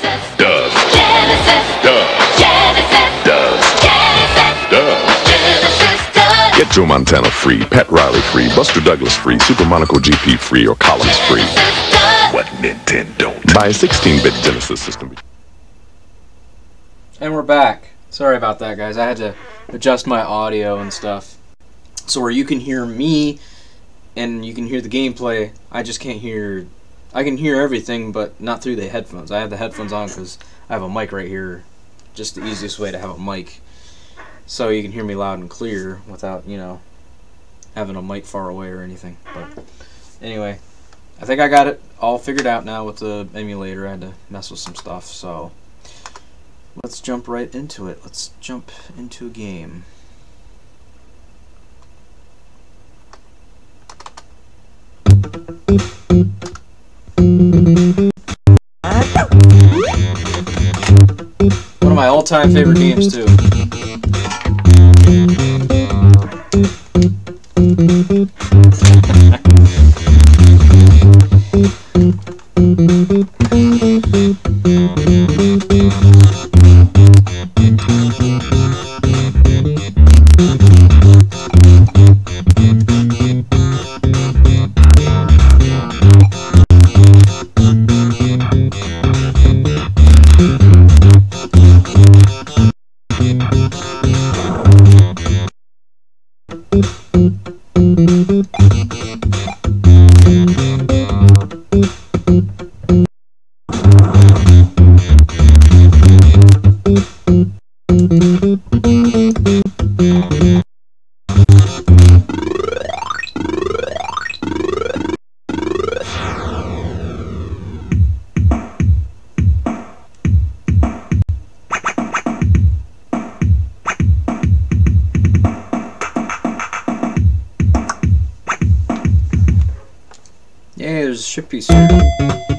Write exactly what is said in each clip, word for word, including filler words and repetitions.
Does. Genesis. Does. Genesis. Does. Genesis. Does. Genesis does. Get Joe Montana free, Pat Riley free, Buster Douglas free, Super Monaco G P free, or Collins free. What Nintendo? Buy a sixteen bit Genesis system. And we're back. Sorry about that, guys. I had to adjust my audio and stuff. So where you can hear me and you can hear the gameplay, I just can't hear... I can hear everything, but not through the headphones. I have the headphones on because I have a mic right here. Just the easiest way to have a mic. So you can hear me loud and clear without, you know, having a mic far away or anything. But anyway, I think I got it all figured out now with the emulator. I had to mess with some stuff, so let's jump right into it. Let's jump into a game. One of my all-time favorite games, too. Yeah, there's a ship piece here. Check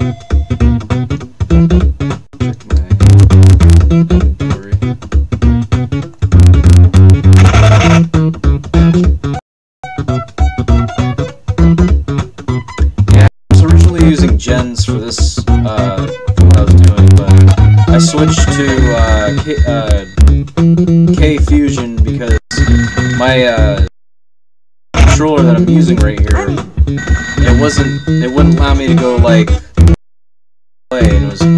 my inventory. Yeah, I was originally using gens for this, uh, for what I was doing, but I switched to uh, K, uh, K Fusion because my uh, controller that I'm using right here, it wasn't, it wouldn't allow me to go like play, and it was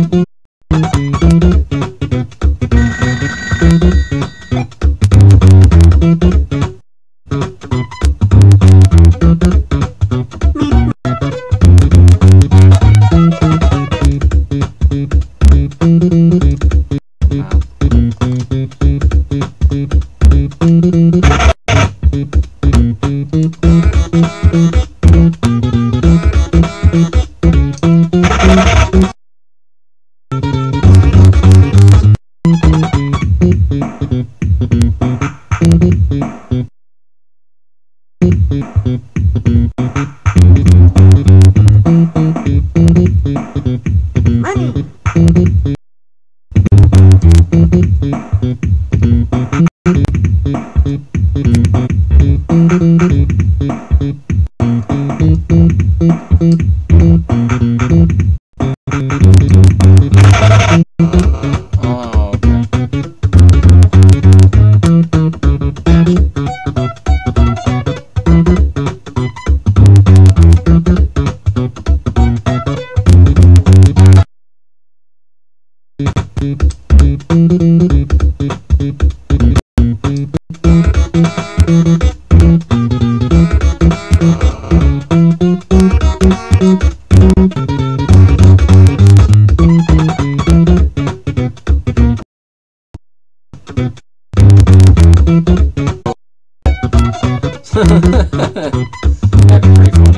that'd be pretty funny.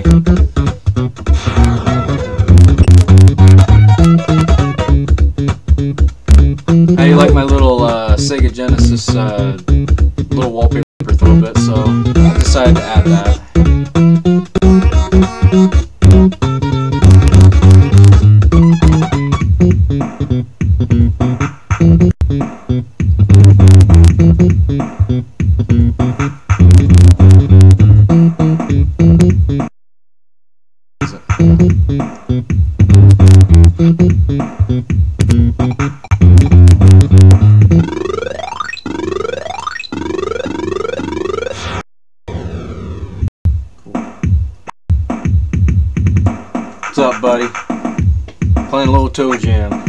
How do you like my little uh, Sega Genesis uh, little wallpaper for a little bit? So I decided to add that. Is it? Playing a little Toe Jam.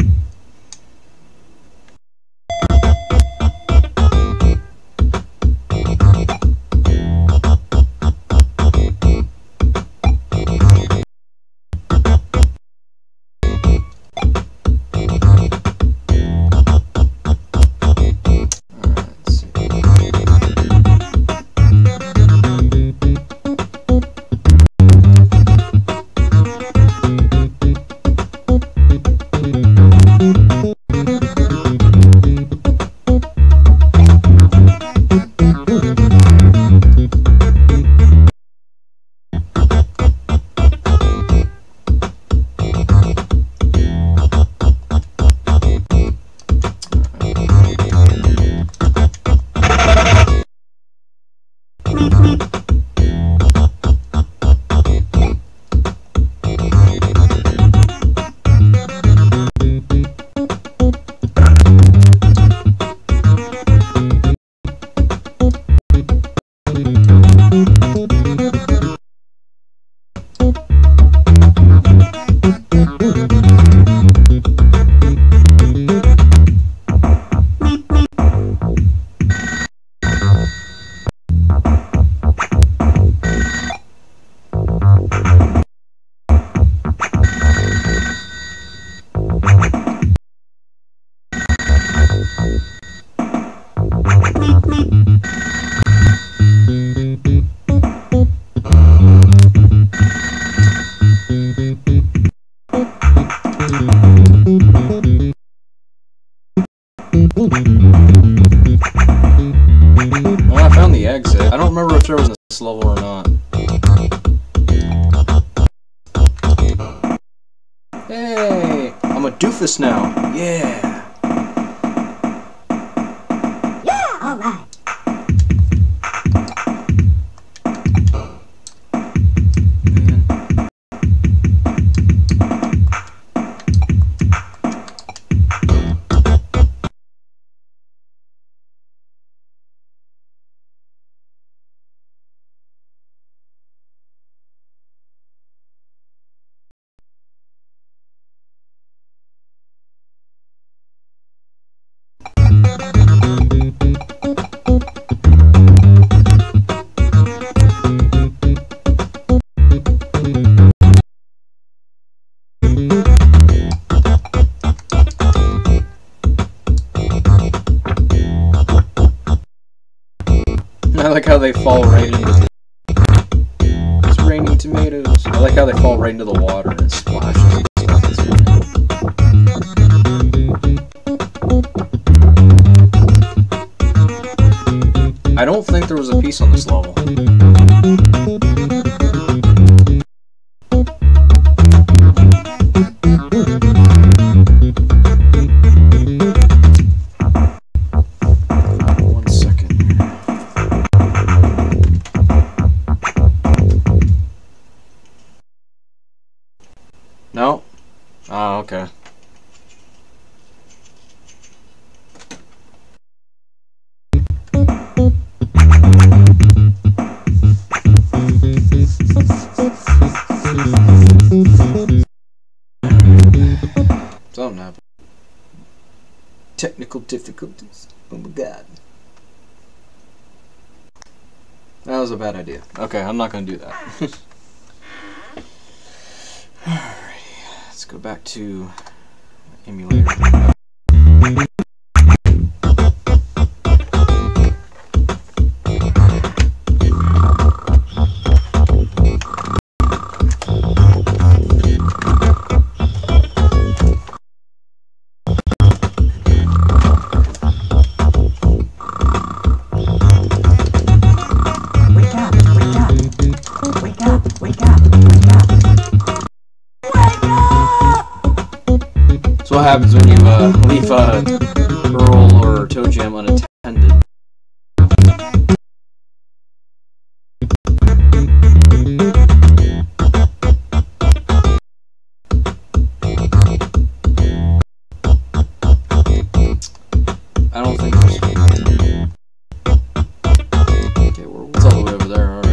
Well, I found the exit. I don't remember if there was this level or not. Hey! I'm a doofus now. Yeah! Yeah, alright. I like how they fall right into the... It's raining tomatoes. I like how they fall right into the water and it splashes and stuff. It's funny. I don't think there was a piece on this level. No? Oh, okay. Something happened. Technical difficulties. Oh my god. That was a bad idea. Okay, I'm not gonna do that. Alrighty, let's go back to emulator. So what happens when you uh, leave a Earl or Toe Jam unattended? I don't think there's... Okay, we're it's all the way over there, alright.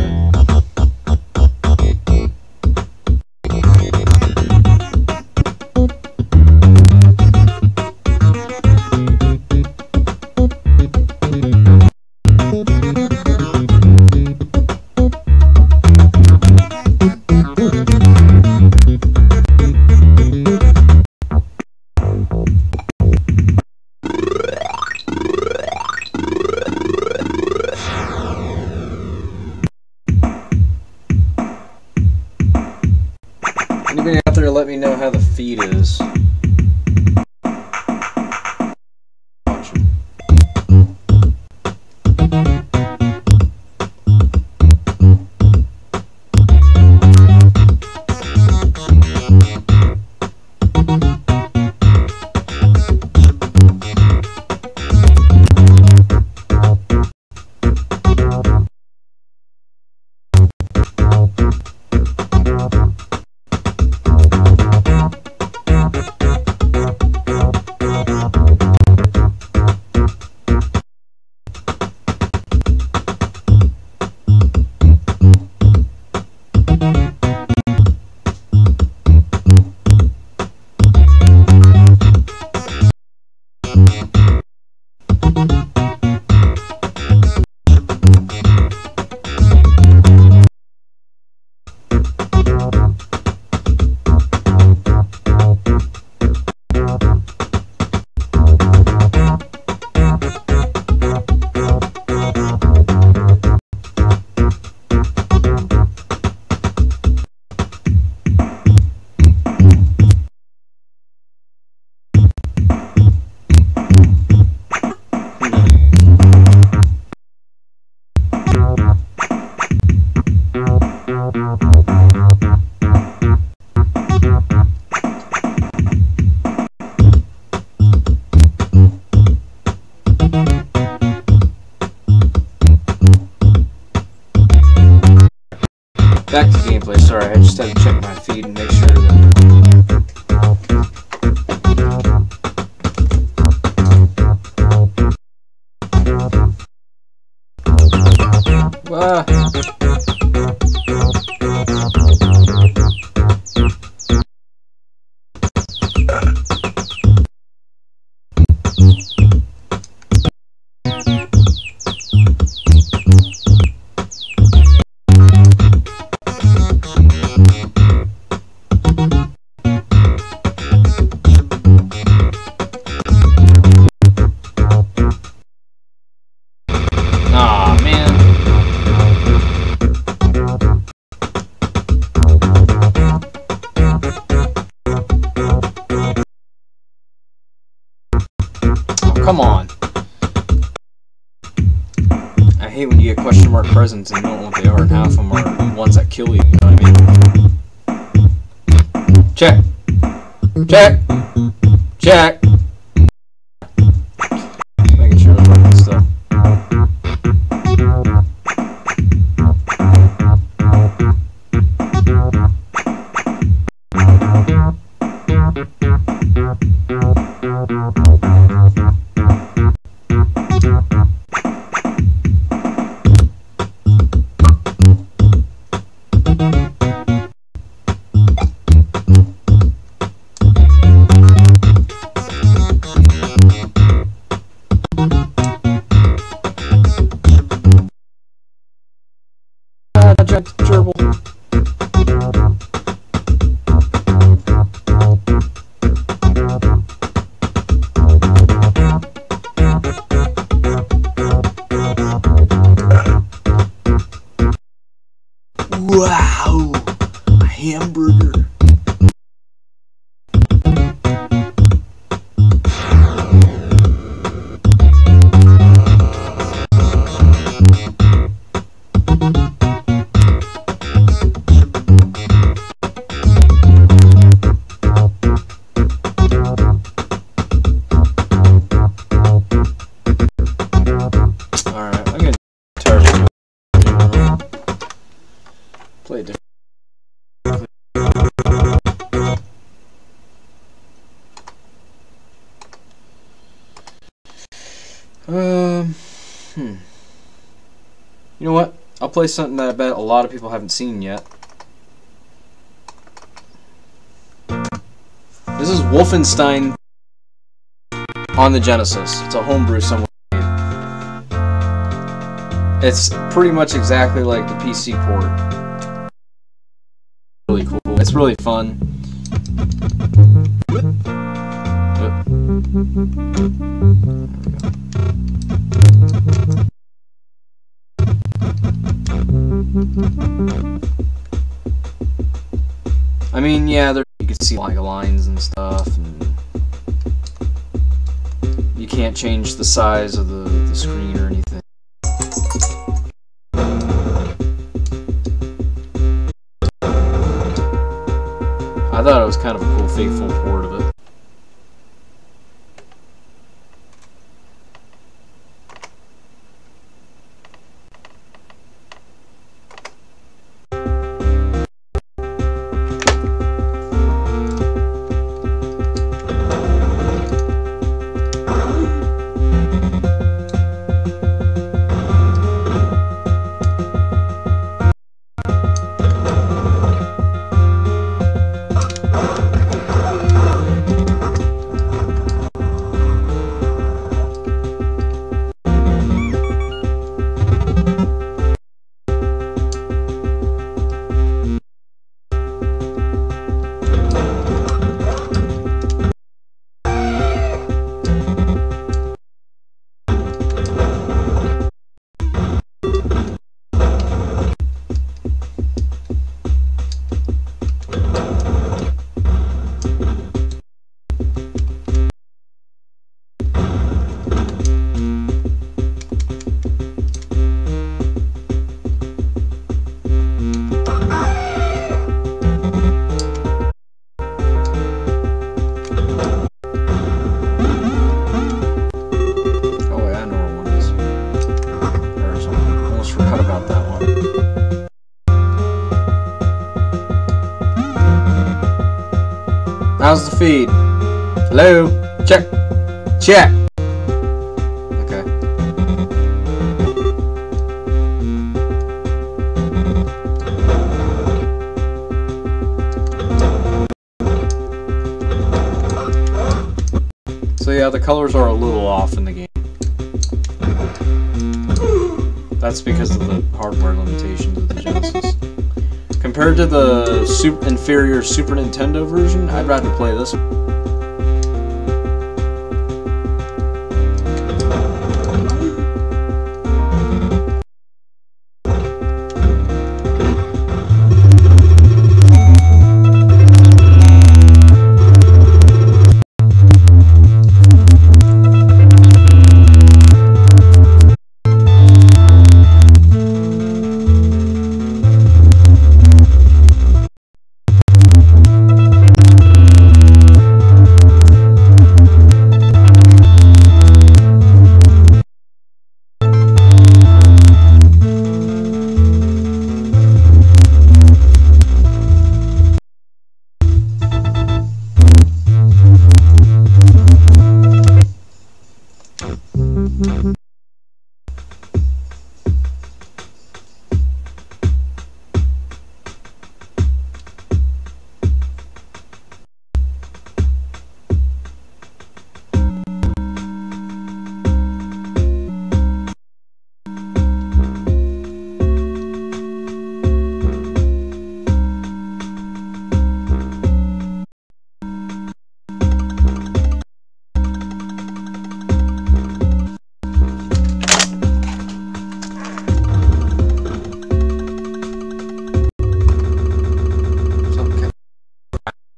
just had to check my feed and make sure that. Ah. Come on. I hate when you get question mark presents and you don't know what they are, and half of them are ones that kill you, you know what I mean? Check. Check. Check. Making sure I'm working stuff. Gerbil. Wow, a hamburger. Play different. Um, hmm. You know what? I'll play something that I bet a lot of people haven't seen yet. This is Wolfenstein on the Genesis. It's a homebrew someone made. It's pretty much exactly like the P C port. Really cool. It's really fun. Yep. I mean, yeah, there you can see like lines and stuff, and you can't change the size of the, the screen or anything. I thought it was kind of a cool, faithful port of it. feed. Hello? Check. Check. Okay. So yeah, the colors are a little off in the game. That's because of the hardware limitations of the Genesis. Compared to the super inferior Super Nintendo version, I'd rather play this one.